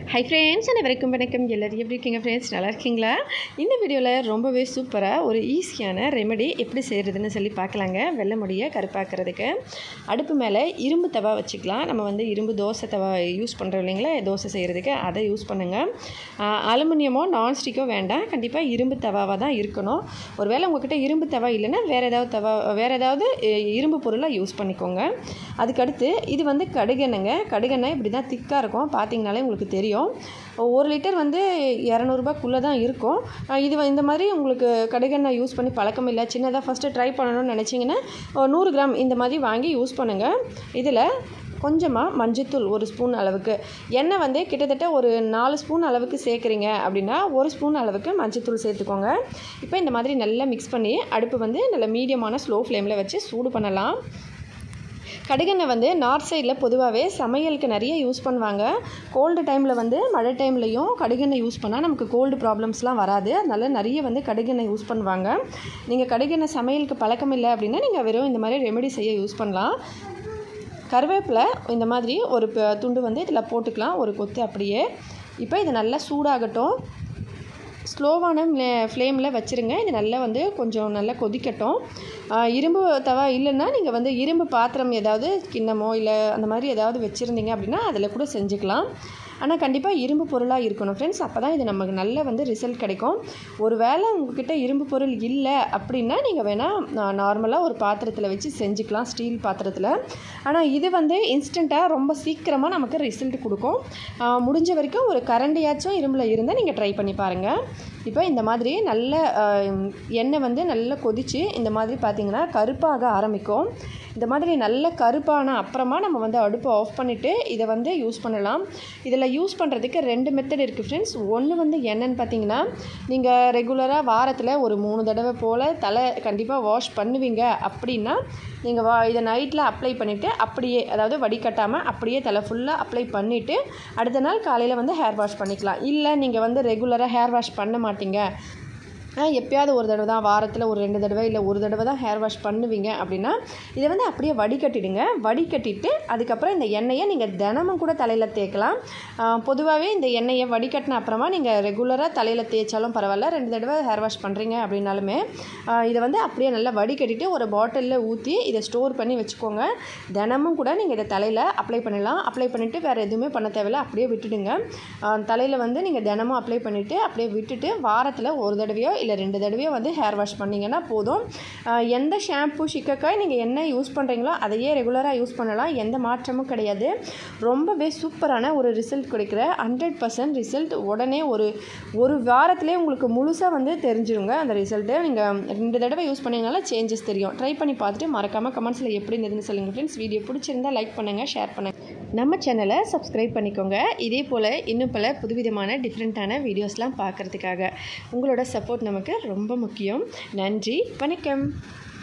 Hi friends, அனைவருக்கும் வணக்கம். எல்லாரும் எப்படி இருக்கீங்க friends? நல்லா இருக்கீங்களா? இந்த வீடியோல ரொம்பவே சூப்பரா ஒரு ஈஸியான ரெமெடி எப்படி செய்யறதுன்னு சொல்லி பார்க்கலாங்க. வெள்ளை முடியை கருப்பாக்குறதுக்கு அடுப்பு மேலே இரும்பு தவா வச்சுக்கலாம். நம்ம வந்து இரும்பு தோசை தவா யூஸ் பண்ணுறோம் இல்லைங்களா, தோசை செய்கிறதுக்கு அதை யூஸ் பண்ணுங்கள். அலுமினியமோ நான்ஸ்டிக்கோ வேண்டாம், கண்டிப்பாக இரும்பு தவாவாக தான் இருக்கணும். ஒருவேளை உங்கள்கிட்ட இரும்பு தவா இல்லைன்னா வேறு ஏதாவது இரும்பு பொருளை யூஸ் பண்ணிக்கோங்க. அதுக்கடுத்து இது வந்து கடுகெண்ணெய்ங்க. கடுகெண்ணெய் இப்படி தான் திக்காக இருக்கும், பார்த்தீங்கனாலே உங்களுக்கு தெரியும். 1 லிட்டர் வந்து 200 ரூபாய்க்குள்ளே தான் இருக்கும். இந்த மாதிரி உங்களுக்கு கடுகெண்ணெய் யூஸ் பண்ணி பழக்கம் இல்லை, சின்னதாக ஃபஸ்ட்டு ட்ரை பண்ணணும்னு நினச்சிங்கன்னா 100 கிராம் இந்த மாதிரி வாங்கி யூஸ் பண்ணுங்கள். இதில் கொஞ்சமாக மஞ்சத்தூள் 1 ஸ்பூன் அளவுக்கு, எண்ணெய் வந்து கிட்டத்தட்ட ஒரு 4 ஸ்பூன் அளவுக்கு சேர்க்குறீங்க அப்படின்னா 1 ஸ்பூன் அளவுக்கு மஞ்சத்தூள் சேர்த்துக்கோங்க. இப்போ இந்த மாதிரி நல்லா மிக்ஸ் பண்ணி அடுப்பு வந்து நல்லா மீடியமான ஸ்லோ ஃப்ளேமில் வச்சு சூடு பண்ணலாம். கடுகெண்ணெய் வந்து நார்த் சைடில் பொதுவாகவே சமையலுக்கு நிறைய யூஸ் பண்ணுவாங்க. கோல்டு டைமில் வந்து மழை டைம்லையும் கடுகெண்ணெய் யூஸ் பண்ணால் நமக்கு கோல்டு ப்ராப்ளம்ஸ்லாம் வராது. அதனால் நிறைய வந்து கடுகெண்ணெய் யூஸ் பண்ணுவாங்க. நீங்கள் கடுகெண்ணெய் சமையலுக்கு பழக்கம் இல்லை அப்படின்னா நீங்கள் வெறும் இந்த மாதிரி ரெமெடி செய்ய யூஸ் பண்ணலாம். கருவேப்பிலை இந்த மாதிரி ஒரு துண்டு வந்து இதில் போட்டுக்கலாம், ஒரு கொத்து அப்படியே. இப்போ இது நல்லா சூடாகட்டும், ஸ்லோவான ஃப்ளேமில் வச்சுருங்க. இது நல்லா வந்து கொஞ்சம் நல்லா கொதிக்கட்டும். இரும்பு தவா இல்லைன்னா நீங்கள் வந்து இரும்பு பாத்திரம் ஏதாவது கிண்ணமோ இல்லை அந்த மாதிரி ஏதாவது வச்சுருந்தீங்க அப்படின்னா அதில் கூட செஞ்சுக்கலாம். ஆனால் கண்டிப்பாக இரும்பு பொருளாக இருக்கணும் ஃப்ரெண்ட்ஸ், அப்போ தான் இது நமக்கு நல்ல வந்து ரிசல்ட் கிடைக்கும். ஒரு வேளை உங்கள்கிட்ட இரும்பு பொருள் இல்லை அப்படின்னா நீங்கள் வேணால் நார்மலாக ஒரு பாத்திரத்தில் வச்சு செஞ்சுக்கலாம், ஸ்டீல் பாத்திரத்தில். ஆனால் இது வந்து இன்ஸ்டண்ட்டாக ரொம்ப சீக்கிரமாக நமக்கு ரிசல்ட் கொடுக்கும். முடிஞ்ச வரைக்கும் ஒரு கரண்டியாச்சும் இரும்பில் இருந்தால் நீங்கள் ட்ரை பண்ணி பாருங்கள். இப்போ இந்த மாதிரி நல்ல எண்ணெய் வந்து நல்லா கொதித்து இந்த மாதிரி பார்த்திங்கன்னா கருப்பாக ஆரம்பிக்கும். இந்த மாதிரி நல்ல கருப்பான அப்புறமா நம்ம வந்து அடுப்பை ஆஃப் பண்ணிவிட்டு இதை வந்து யூஸ் பண்ணலாம். இதில் யூஸ் பண்ணுறதுக்கு 2 மெத்தட் இருக்குது ஃப்ரெண்ட்ஸ். ஒன்று வந்து என்னென்னு பார்த்தீங்கன்னா, நீங்கள் ரெகுலராக வாரத்தில் ஒரு 3 தடவை போல் தலை கண்டிப்பாக வாஷ் பண்ணுவீங்க அப்படின்னா நீங்கள் இதை நைட்டில் அப்ளை பண்ணிவிட்டு அப்படியே, அதாவது வடிகட்டாமல் அப்படியே தலை ஃபுல்லாக அப்ளை பண்ணிவிட்டு அடுத்த நாள் காலையில் வந்து ஹேர் வாஷ் பண்ணிக்கலாம். இல்லை நீங்கள் வந்து ரெகுலராக ஹேர் வாஷ் பண்ண மாட்டீங்க, எப்போயாவது ஒரு தடவை தான், வாரத்தில் ஒரு 2 தடவை இல்லை 1 தடவை தான் ஹேர் வாஷ் பண்ணுவீங்க அப்படின்னா இதை வந்து அப்படியே வடிகட்டிடுங்க. வடிகட்டிட்டு அதுக்கப்புறம் இந்த எண்ணெயை நீங்கள் தினமும் கூட தலையில் தேய்க்கலாம். பொதுவாகவே இந்த எண்ணெயை வடிகட்டின அப்புறமா நீங்கள் ரெகுலராக தலையில் தேய்ச்சாலும் பரவாயில்ல, 2 தடவை ஹேர் வாஷ் பண்ணுறீங்க அப்படின்னாலுமே இதை வந்து அப்படியே நல்லா வடிகட்டிட்டு ஒரு பாட்டிலில் ஊற்றி இதை ஸ்டோர் பண்ணி வச்சுக்கோங்க. தினமும் கூட நீங்கள் இதை தலையில் அப்ளை பண்ணலாம். அப்ளை பண்ணிவிட்டு வேறு எதுவுமே பண்ண தேவையில்லை, அப்படியே விட்டுடுங்க. தலையில் வந்து நீங்கள் தினமும் அப்ளை பண்ணிவிட்டு அப்படியே விட்டுட்டு வாரத்தில் 1 தடவையோ இல்லை 2 தடவையோ வந்து ஹேர் வாஷ் பண்ணிங்கன்னா போதும். எந்த ஷாம்பு சிக்கக்காய் நீங்கள் என்ன யூஸ் பண்ணுறீங்களோ அதையே ரெகுலராக யூஸ் பண்ணலாம், எந்த மாற்றமும் கிடையாது. ரொம்பவே சூப்பரான ஒரு ரிசல்ட் கிடைக்கிற 100% ரிசல்ட் உடனே ஒரு வாரத்திலே உங்களுக்கு முழுசாக வந்து தெரிஞ்சிருங்க அந்த ரிசல்ட்டு. நீங்கள் 2 தடவை யூஸ் பண்ணிங்கனால சேஞ்சஸ் தெரியும். ட்ரை பண்ணி பார்த்துட்டு மறக்காமல் கமெண்ட்ஸில் எப்படி இருந்ததுன்னு சொல்லுங்கள் ஃப்ரெண்ட்ஸ். வீடியோ பிடிச்சிருந்தால் லைக் பண்ணுங்கள், ஷேர் பண்ணுங்கள், நம்ம சேனலை சப்ஸ்கிரைப் பண்ணிக்கோங்க. இதே போல் இன்னும் பல புதுவிதமான டிஃப்ரெண்ட்டான வீடியோஸ்லாம் பார்க்குறதுக்காக உங்களோட சப்போர்ட் நமக்கு ரொம்ப முக்கியம். நன்றி, வணக்கம்.